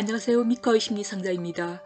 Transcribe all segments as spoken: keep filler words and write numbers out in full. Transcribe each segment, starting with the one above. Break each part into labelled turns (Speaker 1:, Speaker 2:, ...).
Speaker 1: 안녕하세요. 미카의 심리상자입니다.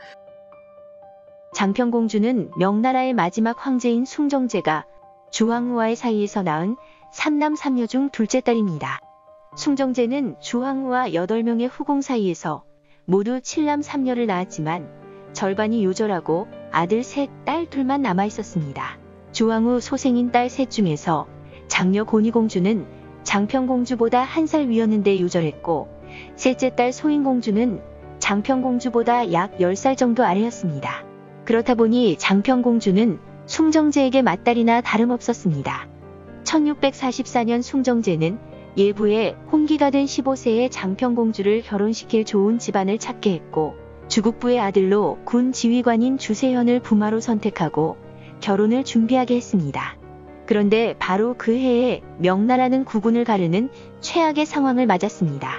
Speaker 2: 장평공주는 명나라의 마지막 황제인 숭정제가 주황후와의 사이에서 낳은 삼남 삼녀 중 둘째 딸입니다. 숭정제는 주황후와 여덟 명의 후궁 사이에서 모두 칠남 삼녀를 낳았지만 절반이 요절하고 아들 셋, 딸 둘만 남아있었습니다. 주황후 소생인 딸 셋 중에서 장녀 곤희공주는 장평공주보다 한 살 위였는데 요절했고, 셋째 딸 소인공주는 장평공주보다 약 열 살 정도 아래였습니다. 그렇다 보니 장평공주는 숭정제에게 맏딸이나 다름없었습니다. 천육백사십사 년 숭정제는 예부에 혼기가 된 십오 세의 장평공주를 결혼시킬 좋은 집안을 찾게 했고, 주국부의 아들로 군 지휘관인 주세현을 부마로 선택하고 결혼을 준비하게 했습니다. 그런데 바로 그 해에 명나라는 국군을 가르는 최악의 상황을 맞았습니다.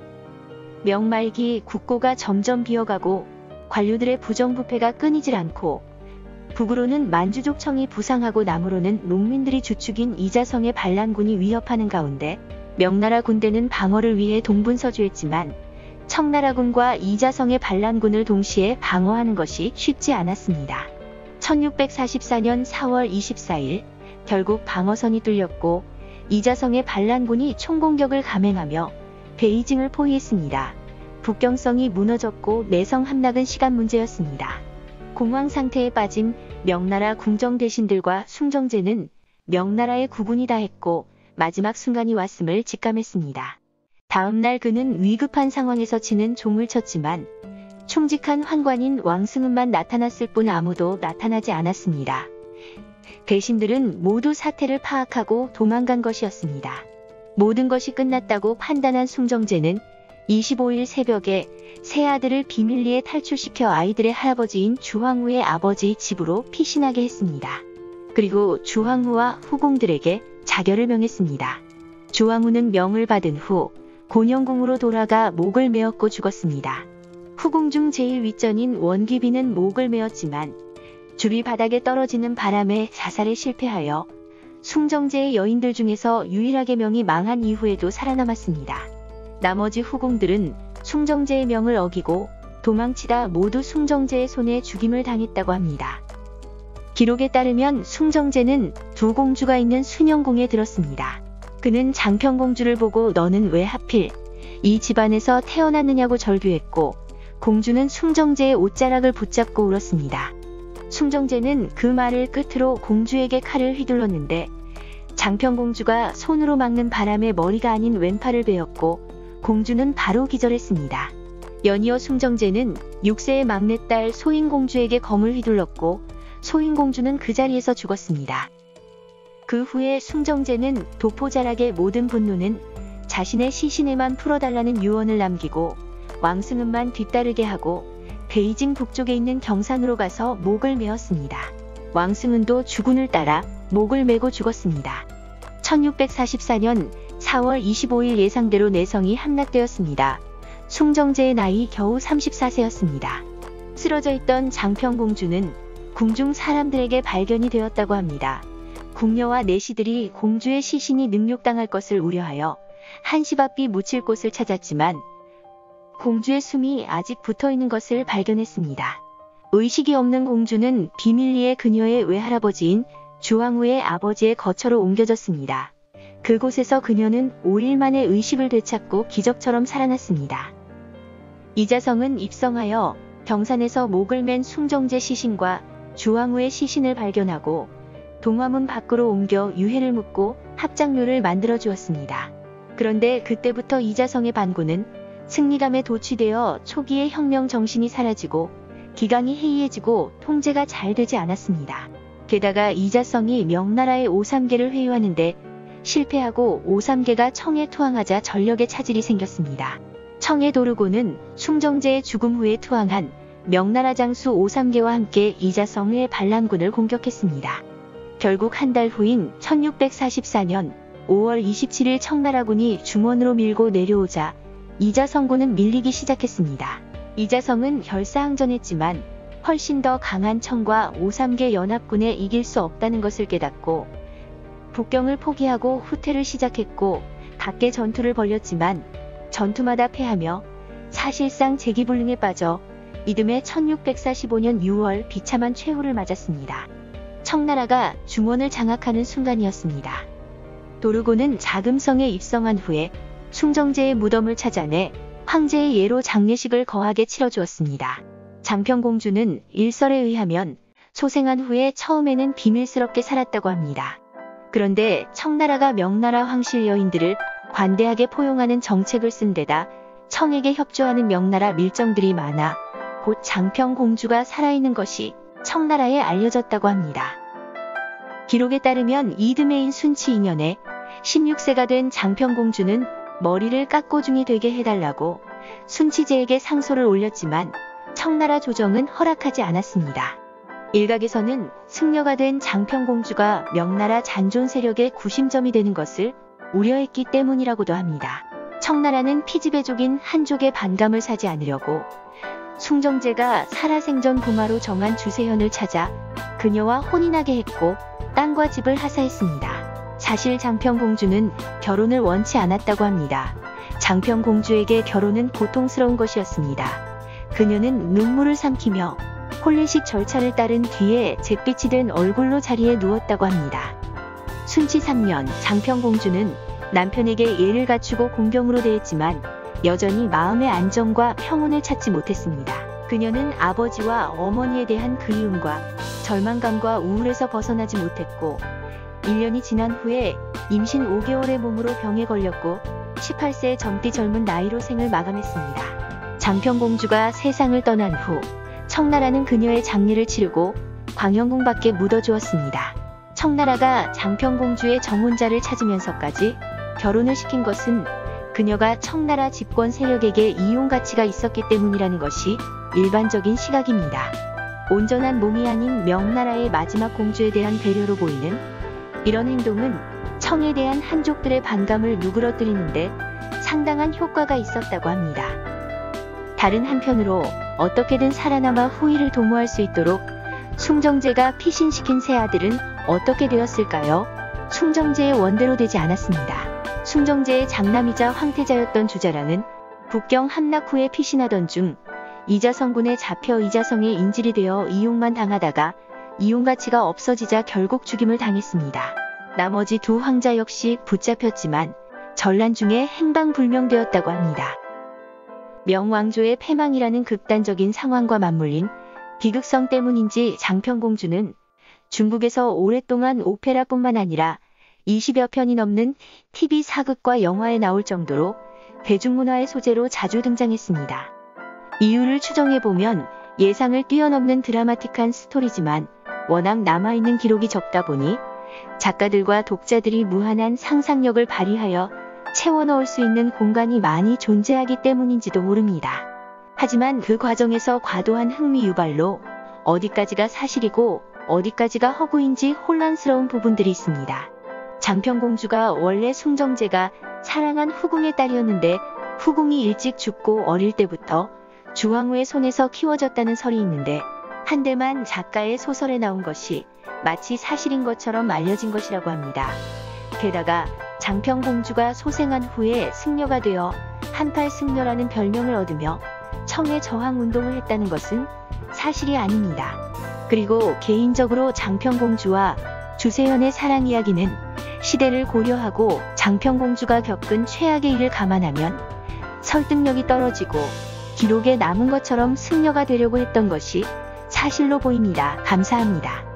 Speaker 2: 명말기 국고가 점점 비어가고 관료들의 부정부패가 끊이질 않고, 북으로는 만주족청이 부상하고 남으로는 농민들이 주축인 이자성의 반란군이 위협하는 가운데 명나라 군대는 방어를 위해 동분서주했지만 청나라군과 이자성의 반란군을 동시에 방어하는 것이 쉽지 않았습니다. 천육백사십사 년 사월 이십사일 결국 방어선이 뚫렸고 이자성의 반란군이 총공격을 감행하며 베이징을 포위했습니다. 북경성이 무너졌고 내성 함락은 시간 문제였습니다. 공황 상태에 빠진 명나라 궁정 대신들과 숭정제는 명나라의 국군이 다 했고 마지막 순간이 왔음을 직감했습니다. 다음 날 그는 위급한 상황에서 치는 종을 쳤지만 충직한 환관인 왕승은만 나타났을 뿐 아무도 나타나지 않았습니다. 대신들은 모두 사태를 파악하고 도망간 것이었습니다. 모든 것이 끝났다고 판단한 숭정제는 이십오일 새벽에 세 아들을 비밀리에 탈출시켜 아이들의 할아버지인 주황후의 아버지 집으로 피신하게 했습니다. 그리고 주황후와 후궁들에게 자결을 명했습니다. 주황후는 명을 받은 후 곤영궁으로 돌아가 목을 메었고 죽었습니다. 후궁 중 제일 윗전인 원귀비는 목을 메었지만 줄이 바닥에 떨어지는 바람에 자살에 실패하여 숭정제의 여인들 중에서 유일하게 명이 망한 이후에도 살아남았습니다. 나머지 후궁들은 숭정제의 명을 어기고 도망치다 모두 숭정제의 손에 죽임을 당했다고 합니다. 기록에 따르면 숭정제는 두 공주가 있는 순영궁에 들었습니다. 그는 장평공주를 보고 너는 왜 하필 이 집안에서 태어났느냐고 절규했고, 공주는 숭정제의 옷자락을 붙잡고 울었습니다. 숭정제는 그 말을 끝으로 공주에게 칼을 휘둘렀는데 장평공주가 손으로 막는 바람에 머리가 아닌 왼팔을 베었고 공주는 바로 기절했습니다. 연이어 숭정제는 육 세의 막내딸 소인공주에게 검을 휘둘렀고 소인공주는 그 자리에서 죽었습니다. 그 후에 숭정제는 도포자락의 모든 분노는 자신의 시신에만 풀어달라는 유언을 남기고 왕승은만 뒤따르게 하고 베이징 북쪽에 있는 경산으로 가서 목을 메었습니다. 왕승은도 주군을 따라 목을 메고 죽었습니다. 천육백사십사 년 사월 이십오일 예상대로 내성이 함락되었습니다. 숭정제의 나이 겨우 삼십사 세였습니다. 쓰러져 있던 장평공주는 궁중 사람들에게 발견이 되었다고 합니다. 궁녀와 내시들이 공주의 시신이 능욕당할 것을 우려하여 한시 앞이 묻힐 곳을 찾았지만 공주의 숨이 아직 붙어있는 것을 발견했습니다. 의식이 없는 공주는 비밀리에 그녀의 외할아버지인 주황후의 아버지의 거처로 옮겨졌습니다. 그곳에서 그녀는 오 일 만에 의식을 되찾고 기적처럼 살아났습니다. 이자성은 입성하여 경산에서 목을 맨 숭정제 시신과 주황후의 시신을 발견하고 동화문 밖으로 옮겨 유해를 묻고 합장료를 만들어 주었습니다. 그런데 그때부터 이자성의 반군은 승리감에 도취되어 초기의 혁명 정신이 사라지고 기강이 해이해지고 통제가 잘 되지 않았습니다. 게다가 이자성이 명나라의 오삼계를 회유하는데 실패하고 오삼계가 청에 투항하자 전력의 차질이 생겼습니다. 청의 도르고는 숭정제의 죽음 후에 투항한 명나라 장수 오삼계와 함께 이자성의 반란군을 공격했습니다. 결국 한 달 후인 천육백사십사 년 오월 이십칠일 청나라군이 중원으로 밀고 내려오자 이자성군은 밀리기 시작했습니다. 이자성은 결사항전했지만 훨씬 더 강한 청과 오삼계 연합군에 이길 수 없다는 것을 깨닫고 북경을 포기하고 후퇴를 시작했고 각계 전투를 벌였지만 전투마다 패하며 사실상 재기불능에 빠져 이듬해 천육백사십오 년 유월 비참한 최후를 맞았습니다. 청나라가 중원을 장악하는 순간이었습니다. 도르고는 자금성에 입성한 후에 숭정제의 무덤을 찾아내 황제의 예로 장례식을 거하게 치러주었습니다. 장평공주는 일설에 의하면 소생한 후에 처음에는 비밀스럽게 살았다고 합니다. 그런데 청나라가 명나라 황실 여인들을 관대하게 포용하는 정책을 쓴 데다 청에게 협조하는 명나라 밀정들이 많아 곧 장평공주가 살아있는 것이 청나라에 알려졌다고 합니다. 기록에 따르면 이듬해인 순치 이 년에 십육 세가 된 장평공주는 머리를 깎고중이 되게 해달라고 순치제에게 상소를 올렸지만 청나라 조정은 허락하지 않았습니다. 일각에서는 승려가 된 장평공주가 명나라 잔존 세력의 구심점이 되는 것을 우려했기 때문이라고도 합니다. 청나라는 피지배족인 한족의 반감을 사지 않으려고 숭정제가 살아생전 부마로 정한 주세현을 찾아 그녀와 혼인하게 했고 땅과 집을 하사했습니다. 사실 장평공주는 결혼을 원치 않았다고 합니다. 장평공주에게 결혼은 고통스러운 것이었습니다. 그녀는 눈물을 삼키며 혼례식 절차를 따른 뒤에 잿빛이 된 얼굴로 자리에 누웠다고 합니다. 순치 삼 년 장평공주는 남편에게 예를 갖추고 공경으로 대했지만 여전히 마음의 안정과 평온을 찾지 못했습니다. 그녀는 아버지와 어머니에 대한 그리움과 절망감과 우울에서 벗어나지 못했고 일 년이 지난 후에 임신 오 개월의 몸으로 병에 걸렸고 십팔 세의 젊디 젊은 나이로 생을 마감했습니다. 장평공주가 세상을 떠난 후 청나라는 그녀의 장례를 치르고 광영궁 밖에 묻어주었습니다. 청나라가 장평공주의 정혼자를 찾으면서까지 결혼을 시킨 것은 그녀가 청나라 집권 세력에게 이용 가치가 있었기 때문이라는 것이 일반적인 시각입니다. 온전한 몸이 아닌 명나라의 마지막 공주에 대한 배려로 보이는 이런 행동은 청에 대한 한족들의 반감을 누그러뜨리는데 상당한 효과가 있었다고 합니다. 다른 한편으로 어떻게든 살아남아 후위를 도모할 수 있도록 숭정제가 피신시킨 세 아들은 어떻게 되었을까요? 숭정제의 원대로 되지 않았습니다. 숭정제의 장남이자 황태자였던 주자랑은 북경 함락 후에 피신하던 중 이자성군에 잡혀 이자성의 인질이 되어 이용만 당하다가 이용 가치가 없어지자 결국 죽임을 당했습니다. 나머지 두 황자 역시 붙잡혔지만 전란 중에 행방불명되었다고 합니다. 명왕조의 패망이라는 극단적인 상황과 맞물린 비극성 때문인지 장평공주는 중국에서 오랫동안 오페라뿐만 아니라 이십여 편이 넘는 티비 사극과 영화에 나올 정도로 대중문화의 소재로 자주 등장했습니다. 이유를 추정해보면 예상을 뛰어넘는 드라마틱한 스토리지만 워낙 남아있는 기록이 적다 보니 작가들과 독자들이 무한한 상상력을 발휘하여 채워넣을 수 있는 공간이 많이 존재하기 때문인지도 모릅니다. 하지만 그 과정에서 과도한 흥미 유발로 어디까지가 사실이고 어디까지가 허구인지 혼란스러운 부분들이 있습니다. 장평공주가 원래 숭정제가 사랑한 후궁의 딸이었는데 후궁이 일찍 죽고 어릴 때부터 주황후의 손에서 키워졌다는 설이 있는데 한데만 작가의 소설에 나온 것이 마치 사실인 것처럼 알려진 것이라고 합니다. 게다가 장평공주가 소생한 후에 승려가 되어 한팔승려라는 별명을 얻으며 청의 저항운동을 했다는 것은 사실이 아닙니다. 그리고 개인적으로 장평공주와 주세현의 사랑 이야기는 시대를 고려하고 장평공주가 겪은 최악의 일을 감안하면 설득력이 떨어지고 기록에 남은 것처럼 승려가 되려고 했던 것이 사실로 보입니다. 감사합니다.